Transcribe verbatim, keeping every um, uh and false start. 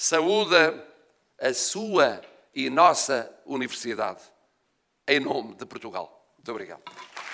saúda a sua e nossa universidade, em nome de Portugal. Muito obrigado.